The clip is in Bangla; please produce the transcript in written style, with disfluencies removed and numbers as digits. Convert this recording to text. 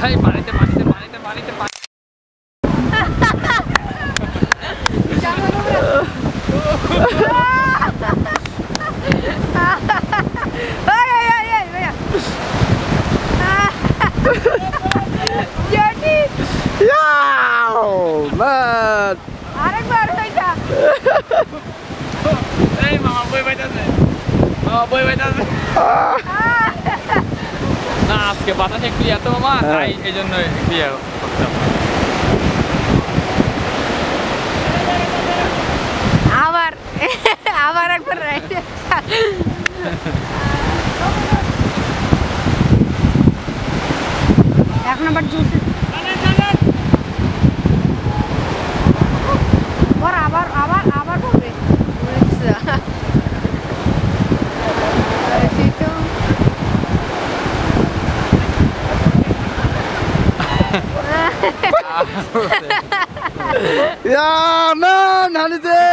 এই পানিতে পানিতে পানিতে পানিতে পানি man. আরেকবার হইতা এই মামা বই বাইতাছে মামা বই বাইতাছে না আজকে বাতাস একটু এত মামা তাই এই জন্য একটু করতাম আবার আবার একবার রাইট এখন আবার জুস আবার আবার আবার বলবে Yeah, man, how is it?